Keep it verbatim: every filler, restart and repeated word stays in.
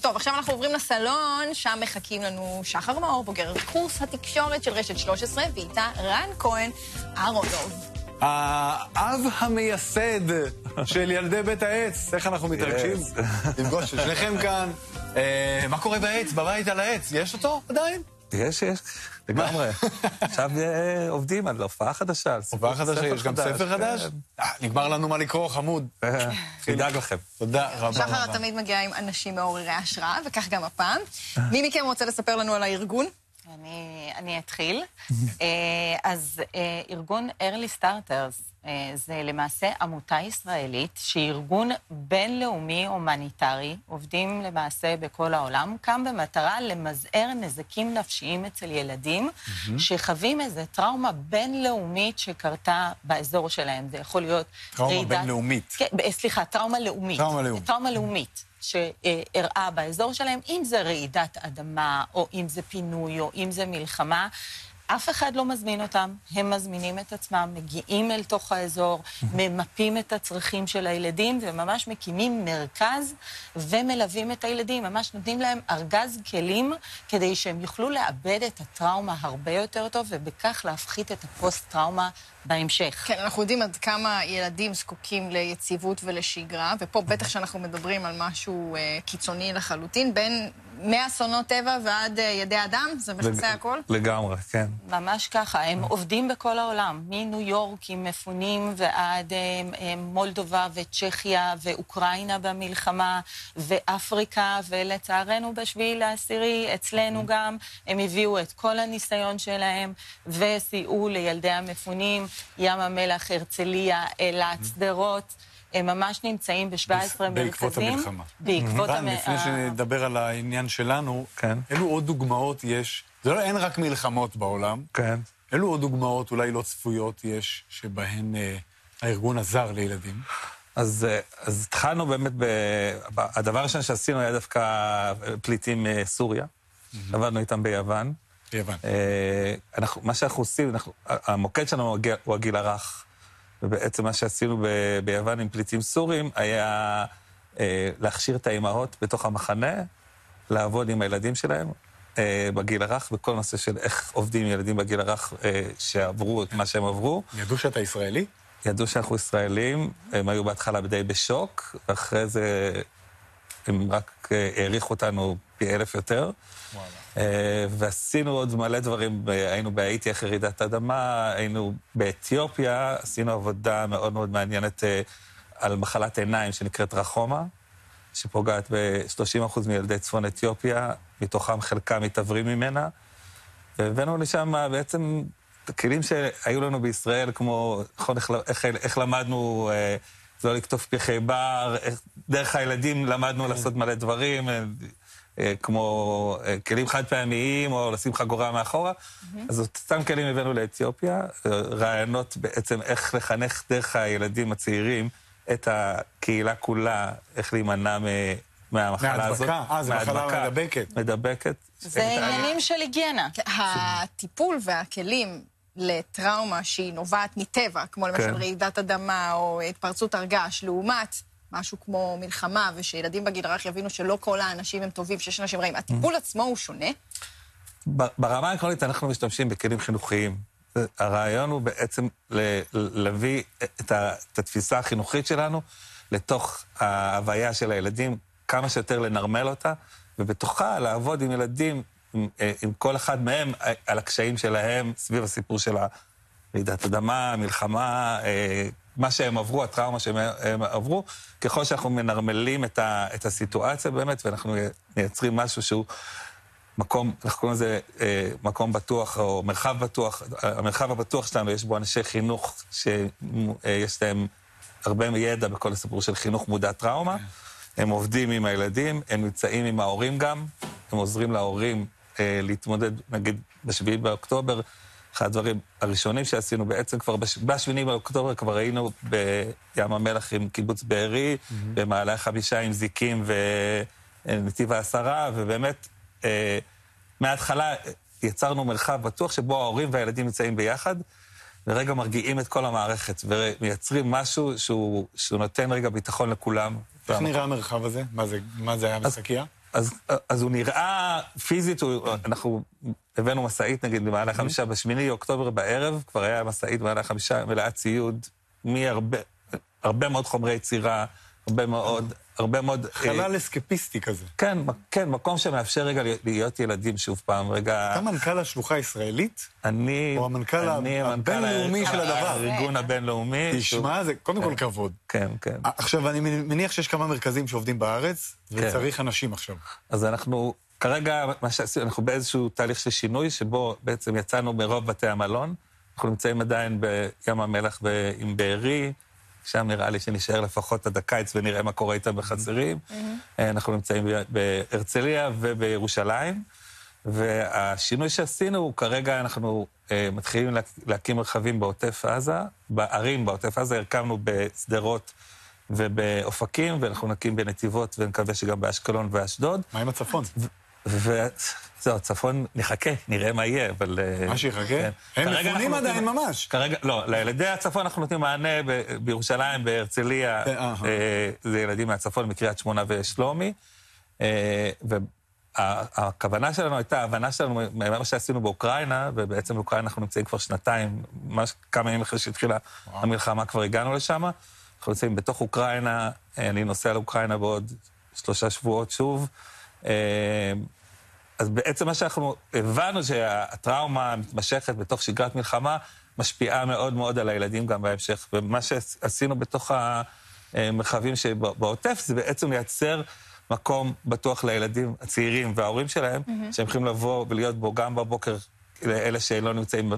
טוב, עכשיו אנחנו עוברים לסלון, שם מחכים לנו שחר מאור, בוגר קורס התקשורת של רשת שלוש עשרה, ואיתה רן כהן אהרונוב. האב המייסד של ילדי בית העץ. איך אנחנו מתרגשים? לפגוש ששניכם כאן. מה קורה בעץ? בבית על העץ? יש אותו עדיין? יש, יש. לגמרי. עכשיו עובדים על הופעה חדשה. הופעה חדשה, יש גם ספר חדש? נגמר לנו מה לקרוא, חמוד. תדאג לכם. תודה רבה. שחר תמיד מגיע עם אנשים מעוררי השראה, וכך גם הפעם. מי מכם רוצה לספר לנו על הארגון? אני, אני אתחיל. אז ארגון Early Starters זה למעשה עמותה ישראלית שהיא ארגון בינלאומי הומניטרי, עובדים למעשה בכל העולם, קם במטרה למזער נזקים נפשיים אצל ילדים שחווים איזו טראומה בינלאומית שקרתה באזור שלהם. זה יכול להיות טראומה בינלאומית. כן, סליחה, טראומה לאומית. טראומה לאומית. טראומה לאומית. שהראה באזור שלהם, אם זה רעידת אדמה, או אם זה פינוי, או אם זה מלחמה, אף אחד לא מזמין אותם, הם מזמינים את עצמם, מגיעים אל תוך האזור, ממפים את הצרכים של הילדים, וממש מקימים מרכז ומלווים את הילדים, ממש נותנים להם ארגז כלים, כדי שהם יוכלו לאבד את הטראומה הרבה יותר טוב, ובכך להפחית את הפוסט-טראומה בהמשך. כן, אנחנו יודעים עד כמה ילדים זקוקים ליציבות ולשגרה, ופה בטח שאנחנו מדברים על משהו אה, קיצוני לחלוטין, בין מאסונות טבע ועד אה, ידי אדם, זה מכסה הכל? לגמרי, כן. ממש ככה, הם עובדים בכל העולם, מניו יורק עם מפונים ועד אה, אה, מולדובה וצ'כיה ואוקראינה במלחמה, ואפריקה, ולצערנו בשביעי לעשירי, אצלנו גם, הם הביאו את כל הניסיון שלהם, וסייעו לילדי המפונים, ים המלח, הרצליה, אילת, שדרות, הם ממש נמצאים ב-שבעה עשר מרכזים. בעקבות המלחמה. בעקבות המלחמה. לפני שנדבר על העניין שלנו, אילו עוד דוגמאות יש, זה לא, אין רק מלחמות בעולם, אילו עוד דוגמאות אולי לא צפויות יש, שבהן הארגון עזר לילדים? אז התחלנו באמת, הדבר הראשון שעשינו היה דווקא פליטים סוריה, עבדנו איתם ביוון. ביוון. מה שאנחנו עושים, המוקד שלנו הוא הגיל הרך, ובעצם מה שעשינו ב- ביוון עם פליטים סורים היה אה, להכשיר את האימהות בתוך המחנה, לעבוד עם הילדים שלהם אה, בגיל הרך, בכל נושא של איך עובדים עם ילדים בגיל הרך אה, שעברו את מה שהם עברו. ידעו שאתה ישראלי? ידעו שאנחנו ישראלים, הם היו בהתחלה די בשוק, ואחרי זה הם רק אה, העריכו אותנו פי אלף יותר. וואלה. ועשינו עוד מלא דברים, היינו בהאיטי אחרי רעידת אדמה, היינו באתיופיה, עשינו עבודה מאוד מאוד מעניינת על מחלת עיניים שנקראת רחומה, שפוגעת ב-שלושים אחוז מילדי צפון אתיופיה, מתוכם חלקם מתעברים ממנה, והבאנו לשם בעצם כלים שהיו לנו בישראל, כמו איך, איך, איך למדנו זה לא לכתוב פרחי בר, דרך הילדים למדנו לעשות מלא דברים, כמו כלים חד פעמיים, או לשים חגורה מאחורה. אז אותם כלים הבאנו לאתיופיה, רעיונות בעצם איך לחנך דרך הילדים הצעירים את הקהילה כולה, איך להימנע מהמחלה הזאת. מהדבקה, אה, זו מחלה מדבקת. מדבקת. זה עניינים של היגיינה. הטיפול והכלים לטראומה שהיא נובעת מטבע, כמו למשל רעידת אדמה או התפרצות הרגש, לעומת משהו כמו מלחמה, ושילדים בגיל הרך יבינו שלא כל האנשים הם טובים, שיש אנשים רעים. הטיפול עצמו הוא שונה? ברמה העקרונית אנחנו משתמשים בכלים חינוכיים. הרעיון הוא בעצם להביא את התפיסה החינוכית שלנו לתוך ההוויה של הילדים, כמה שיותר לנרמל אותה, ובתוכה לעבוד עם ילדים, עם, עם כל אחד מהם, על הקשיים שלהם, סביב הסיפור של רעידת אדמה, מלחמה, מה שהם עברו, הטראומה שהם עברו, ככל שאנחנו מנרמלים את, ה, את הסיטואציה באמת, ואנחנו מייצרים משהו שהוא מקום, אנחנו קוראים לזה מקום בטוח, או מרחב בטוח. המרחב הבטוח שלנו, יש בו אנשי חינוך שיש להם הרבה ידע בכל הסיפור של חינוך מודע טראומה. הם עובדים עם הילדים, הם נמצאים עם ההורים גם, הם עוזרים להורים להתמודד, נגיד, בשביעי באוקטובר, אחד הדברים הראשונים שעשינו בעצם כבר, בשביעי באוקטובר כבר היינו בים המלח עם קיבוץ בארי, במעלה חמישה עם זיקים ונתיב העשרה, ובאמת, מההתחלה יצרנו מרחב בטוח שבו ההורים והילדים נמצאים ביחד, ורגע מרגיעים את כל המערכת, ומייצרים משהו שהוא, שהוא נותן רגע ביטחון לכולם. איך נראה המרחב הזה? מה זה, מה זה היה בסקיה? אז, אז הוא נראה פיזית, הוא, אנחנו הבאנו מסעית, נגיד, במהלך חמישה, בשמיני אוקטובר בערב, כבר היה מסעית במהלך חמישה, מלאת ציוד, מהרבה, הרבה מאוד חומרי יצירה, הרבה מאוד, הרבה מאוד... חלל אסקפיסטי כזה. כן, כן, מקום שמאפשר רגע להיות ילדים שוב פעם, רגע... אתה מנכ"ל השלוחה הישראלית? אני... או המנכ"ל הבינלאומי של הדבר? הארגון הבינלאומי. תשמע, זה קודם כל כבוד. כן, כן. עכשיו, אני מניח שיש כמה מרכזים שעובדים בארץ, וצריך אנשים עכשיו. אז אנחנו, כרגע, מה שעשינו, אנחנו באיזשהו תהליך של שינוי, שבו בעצם יצאנו מרוב בתי המלון, אנחנו נמצאים עדיין בים המלח עם בארי, שם נראה לי שנשאר לפחות עד הקיץ ונראה מה קורה איתם בחצרים. אנחנו נמצאים בהרצליה ובירושלים, והשינוי שעשינו, כרגע אנחנו מתחילים להקים מרחבים בעוטף עזה, בערים בעוטף עזה, הרכבנו בסדרות ובאופקים, ואנחנו נקים בנתיבות, ונקווה שגם באשקלון ואשדוד. מה עם הצפון? וזהו, הצפון נחכה, נראה מה יהיה, אבל... מה שיחכה? הם מפונים עדיין ממש. כרגע, לא, לילדי הצפון אנחנו נותנים מענה בירושלים, בהרצליה, זה ילדים מהצפון, מקריית שמונה ושלומי, והכוונה שלנו הייתה, ההבנה שלנו, מה שעשינו באוקראינה, ובעצם באוקראינה אנחנו נמצאים כבר שנתיים, ממש כמה ימים אחרי שהתחילה המלחמה, כבר הגענו לשם, אנחנו נמצאים בתוך אוקראינה, אני נוסע לאוקראינה בעוד שלושה שבועות שוב, אז בעצם מה שאנחנו הבנו שהטראומה המתמשכת בתוך שגרת מלחמה משפיעה מאוד מאוד על הילדים גם בהמשך, ומה שעשינו בתוך המרחבים שבעוטף זה בעצם לייצר מקום בטוח לילדים הצעירים וההורים שלהם, שהם יכולים לבוא ולהיות בו גם בבוקר לאלה שלא נמצאים